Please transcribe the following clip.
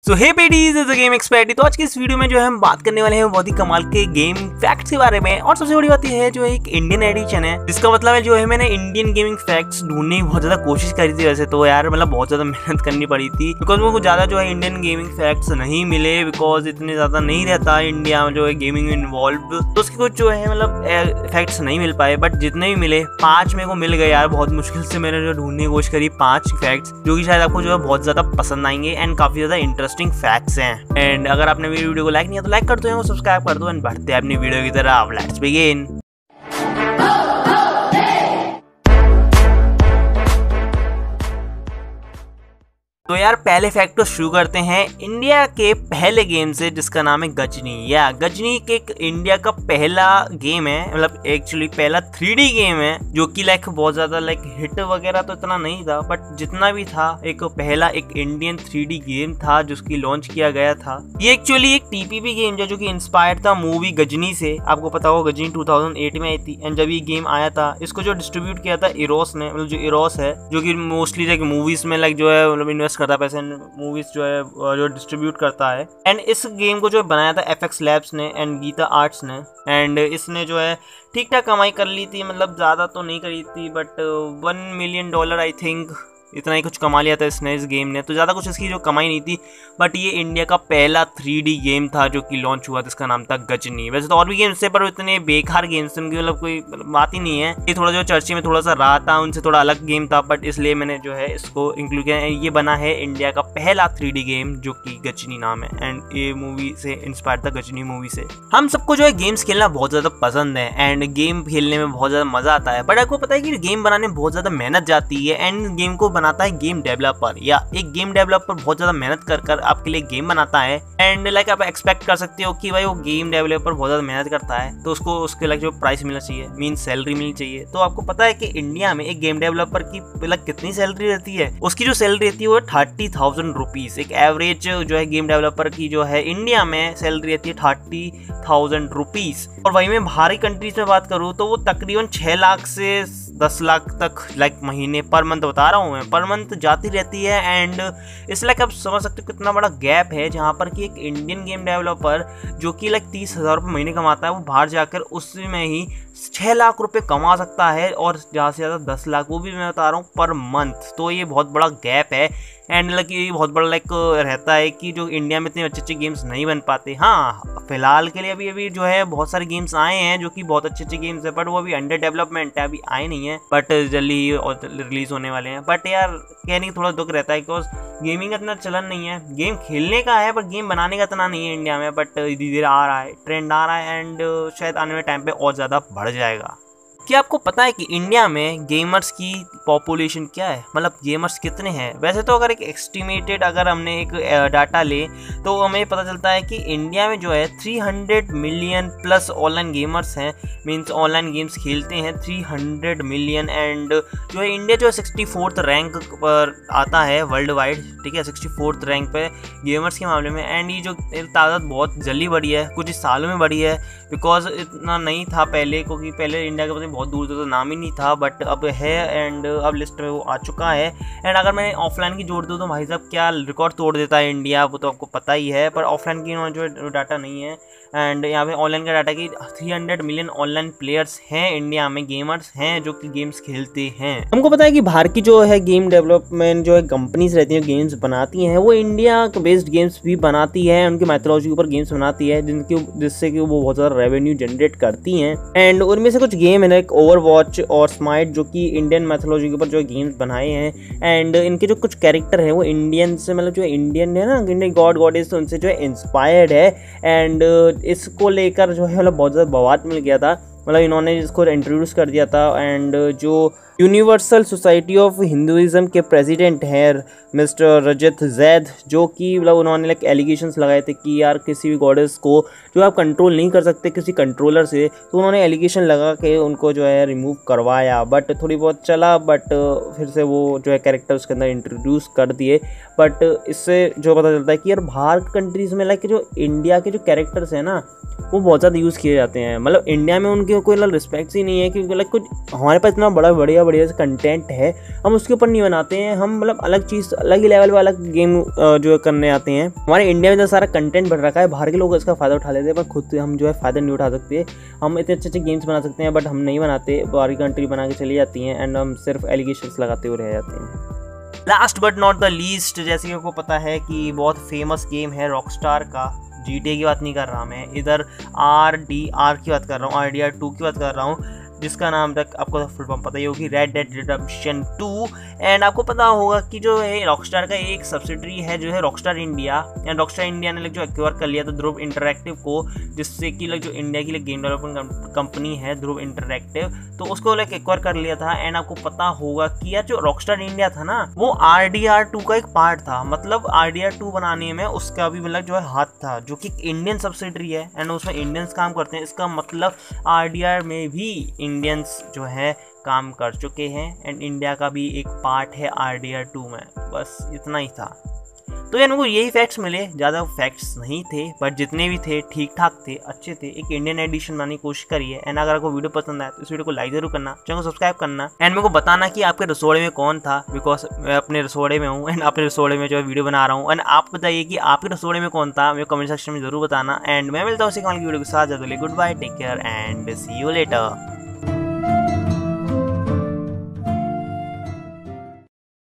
सो hey पेडीज is a game expert. तो आज की इस वीडियो में जो है हम बात करने वाले हैं बहुत ही कमाल के गेम फैक्ट्स के बारे में। और सबसे बड़ी बात यह है जो एक इंडियन एडिशन है, जिसका मतलब है जो है मैंने इंडियन गेमिंग फैक्ट्स ढूंढने की बहुत ज्यादा कोशिश करी थी। वैसे तो यार मतलब बहुत ज्यादा मेहनत करनी पड़ी थी, बिकॉज मुझे ज्यादा जो है इंडियन गेमिंग फैक्ट्स नहीं मिले, बिकॉज इतने ज्यादा नहीं रहता इंडिया में जो है गेमिंग में इन्वॉल्व, तो उसके कुछ जो है मतलब फैक्ट्स नहीं मिल पाए। बट जितने भी मिले 5 मेरे को मिल गए यार। बहुत मुश्किल से मैंने जो ढूंढने की कोशिश करी 5 फैक्ट्स, जो कि शायद आपको जो है बहुत ज्यादा पसंद आएंगे एंड काफी ज्यादा इंटरेस्टिंग फैक्ट्स हैं। एंड अगर आपने मेरी वीडियो को लाइक नहीं किया तो लाइक कर दो, सब्सक्राइब कर दो एंड बढ़ते हैं अपनी वीडियो की तरफ। Let's begin. तो यार पहले फैक्ट तो शुरू करते हैं इंडिया के पहले गेम से, जिसका नाम है गजनी। या गजनी एक इंडिया का पहला गेम है, मतलब एक्चुअली पहला 3D गेम है, जो कि लाइक बहुत ज्यादा लाइक हिट वगैरह तो इतना नहीं था, बट जितना भी था एक पहला एक इंडियन 3D गेम था जिसकी लॉन्च किया गया था। ये एक्चुअली एक TPP गेम था जो कि इंस्पायर्ड था मूवी गजनी से। आपको पता होगा गजनी 2008 में आई थी एंड जब ये गेम आया था इसको जो डिस्ट्रीब्यूट किया था इरोस ने, मतलब जो इरोस है जो कि मोस्टली लाइक मूवीज में लाइक जो है मतलब इन्वेस्ट करता है पैसे, मूवीज जो है जो डिस्ट्रीब्यूट करता है। एंड इस गेम को जो बनाया था FX Labs ने एंड गीता आर्ट्स ने। एंड इसने जो है ठीक ठाक कमाई कर ली थी, मतलब ज़्यादा तो नहीं करी थी, बट $1 मिलियन आई थिंक इतना ही कुछ कमा लिया था इसने, इस गेम ने। तो ज़्यादा कुछ इसकी जो कमाई नहीं थी, बट ये इंडिया का पहला 3D गेम था जो कि लॉन्च हुआ था, इसका नाम था गजनी। वैसे तो और भी गेम्स थे पर इतने बेकार गेम्स थे, उनकी मतलब कोई बात ही नहीं है। ये थोड़ा जो चर्चे में थोड़ा सा रहा था, उनसे थोड़ा अलग गेम था, बट इसलिए मैंने जो है इसको इंक्लूड किया। ये बना है इंडिया का पहला 3D गेम जो कि गजनी नाम है एंड ये मूवी से इंस्पायर था, गजनी मूवी से। हम सबको जो है गेम्स खेलना बहुत ज़्यादा पसंद है एंड गेम खेलने में बहुत ज़्यादा मज़ा आता है, बट आपको पता है कि गेम बनाने में बहुत ज़्यादा मेहनत जाती है एंड गेम को बनाता है गेम डेवलपर, या एक गेम डेवलपर बहुत ज्यादा मेहनत कर आपके लिए गेम बनाता है। एंड लाइक आप एक्सपेक्ट कर सकते हो कि भाई वो गेम डेवलपर बहुत ज्यादा मेहनत करता है तो उसको उसके लाइक जो प्राइस मिलना चाहिए, मीन सैलरी मिलनी चाहिए। तो आपको पता है कि इंडिया में एक गेम डेवलपर की लाइक कितनी सैलरी रहती है? उसकी जो सैलरी रहती है वो 30,000 रुपीज। एक एवरेज जो है गेम डेवलपर की जो है इंडिया में सैलरी रहती है 30,000 रुपीज। और वहीं में बाहरी कंट्रीज में बात करूँ तो वो तकरीबन 6 लाख से 10 लाख तक लाइक महीने पर मंथ बता रहा हूँ मैं, पर मंथ जाती रहती है। एंड इस लाइक आप समझ सकते हो कितना बड़ा गैप है, जहाँ पर कि एक इंडियन गेम डेवलपर जो कि लाइक 30,000 रुपये महीने कमाता है, वो बाहर जाकर उसमें ही 6 लाख रुपए कमा सकता है, और ज़्यादा से ज़्यादा 10 लाख, वो भी मैं बता रहा हूँ पर मंथ। तो ये बहुत बड़ा गैप है एंड लाइक ये बहुत बड़ा लाइक रहता है कि जो इंडिया में इतने अच्छे अच्छे गेम्स नहीं बन पाते। हाँ फिलहाल के लिए अभी जो है बहुत सारे गेम्स आए हैं जो कि बहुत अच्छे अच्छे गेम्स है, बट वो अभी अंडर डेवलपमेंट है, अभी आए नहीं है, बट जल्दी ही रिलीज होने वाले हैं। बट यार कहने की थोड़ा दुख रहता है बिकॉज गेमिंग का इतना चलन नहीं है, गेम खेलने का है पर गेम बनाने का इतना नहीं है इंडिया में। बट धीरे धीरे आ रहा है, ट्रेंड आ रहा है एंड शायद आने वाले टाइम पे और ज़्यादा बढ़ जाएगा। क्या आपको पता है कि इंडिया में गेमर्स की पॉपुलेशन क्या है, मतलब गेमर्स कितने हैं? वैसे तो अगर एक एस्टिमेटेड अगर हमने एक डाटा ले तो हमें पता चलता है कि इंडिया में जो है 300 मिलियन प्लस ऑनलाइन गेमर्स हैं, मींस ऑनलाइन गेम्स खेलते हैं 300 मिलियन। एंड जो है इंडिया जो है 64th रैंक पर आता है वर्ल्ड वाइड, ठीक है, 64th रैंक पे गेमर्स के मामले में। एंड ये जो तादाद बहुत जल्दी बढ़ी है, कुछ सालों में बढ़ी है, बिकॉज इतना नहीं था पहले, क्योंकि पहले इंडिया का बहुत दूर तो नाम ही नहीं था, बट अब है एंड अब लिस्ट में वो आ चुका है। एंड अगर मैं ऑफलाइन की जोड़ दूँ तो भाई साहब क्या रिकॉर्ड तोड़ देता है इंडिया, वो तो आपको पता ही है। पर ऑफलाइन की जो डाटा नहीं है एंड यहाँ पे ऑनलाइन का डाटा कि 300 मिलियन ऑनलाइन प्लेयर्स हैं इंडिया में, गेमर्स हैं जो कि गेम्स खेलते हैं। हमको पता है कि बाहर की जो है गेम डेवलपमेंट जो है कंपनीज रहती हैं, गेम्स बनाती हैं, वो इंडिया बेस्ड गेम्स भी बनाती है, उनकी मैथोलॉजी के ऊपर गेम्स बनाती है जिससे कि वो बहुत ज़्यादा रेवेन्यू जनरेट करती हैं। एंड उनमें से कुछ गेम है लाइक ओवरवॉच और स्माइट जो कि इंडियन मैथोलॉजी के ऊपर जो गेम्स बनाए हैं। एंड इनके जो कुछ कैरेक्टर हैं वो इंडियन से, मतलब जो इंडियन है ना, इंडियन गॉड गॉडेस, उनसे जो है इंस्पायर्ड है। एंड इसको लेकर जो है मतलब बहुत ज़्यादा बवाल मिल गया था, मतलब इन्होंने इसको इंट्रोड्यूस कर दिया था। एंड जो यूनिवर्सल सोसाइटी ऑफ हिंदुइज्म के प्रेसिडेंट हैं मिस्टर रजत जैद, जो कि मतलब उन्होंने लाइक एलिगेशंस लगाए थे कि यार किसी भी गॉडेस को जो आप कंट्रोल नहीं कर सकते किसी कंट्रोलर से, तो उन्होंने एलिगेशन लगा के उनको जो है रिमूव करवाया। बट थोड़ी बहुत चला, बट फिर से वो जो है कैरेक्टर उसके अंदर इंट्रोड्यूस कर दिए। बट इससे जो पता चलता है कि यार बाहर कंट्रीज़ में लाइक जो इंडिया के जो कैरेक्टर्स हैं ना वो बहुत ज़्यादा यूज़ किए जाते हैं, मतलब इंडिया में उनकी कोई रिस्पेक्ट ही नहीं है, क्योंकि लाइक कुछ हमारे पास इतना बढ़िया बढ़िया से कंटेंट है हम उसके ऊपर नहीं बनाते हैं। हम मतलब अलग चीज़, अलग ही लेवल पे अलग गेम जो करने आते हैं। हमारे इंडिया में जो सारा कंटेंट बढ़ रखा है, बाहर के लोग इसका फ़ायदा उठा लेते हैं, पर खुद हम जो है फ़ायदा नहीं उठा सकते। हम इतने अच्छे अच्छे गेम्स बना सकते हैं बट हम नहीं बनाते, बाहर की कंट्री बना के चली जाती हैं एंड हम सिर्फ एलिगेशंस लगाते हुए रह जाते हैं। Last but not the least, जैसे कि आपको पता है कि बहुत फेमस गेम है रॉकस्टार का, GTA की बात नहीं कर रहा मैं, इधर RDR की बात कर रहा हूँ, RDR2 की बात कर रहा हूँ, जिसका नाम तक आपको फुल फॉर्म पता ही होगी, रेड डेड रिडेम्पशन 2। एंड आपको पता होगा कि जो है रॉकस्टार का एक सब्सिडरी है जो है Rockstar India, and Rockstar India ने जो एक्वायर कर लिया था ध्रुव इंटरैक्टिव को, जिससे कि जो इंडिया की गेम डेवलपमेंट कंपनी है ध्रुव इंटरैक्टिव, तो उसको एक्वायर कर लिया था। एंड आपको पता होगा कि यार जो रॉकस्टार इंडिया था ना, वो RDR2 का एक पार्ट था, मतलब RDR2 बनाने में उसका भी मतलब जो है हाथ था, जो कि इंडियन सब्सिडरी है एंड उसमें इंडियंस काम करते हैं। इसका मतलब RDR में भी इंडियंस जो है काम कर चुके हैं एंड इंडिया का भी एक पार्ट है RDR2 में। बस इतना ही था। तो यार मेरे को यही फैक्ट्स मिले, ज़्यादा फैक्ट्स नहीं थे बट जितने भी थे ठीक ठाक थे, अच्छे थे। एक इंडियन एडिशन बनाने की कोशिश करिए एंड अगर आपको वीडियो पसंद आए तो इस वीडियो को लाइक जरूर करना, चैनल को सब्सक्राइब करना एंड मेरे को बताना कि आपके रसोड़े में कौन था, बिकॉज मैं अपने रसोड़े में हूँ एंड अपने रसोड़े में जो है वीडियो बना रहा हूँ। एंड आप बताइए कि आपके रसोड़े में कौन था, मेरे कमेंट सेक्शन में जरूर बताना। एंड मैं मिलता हूँ उसी वीडियो के साथ, good bye, take care and see you letter.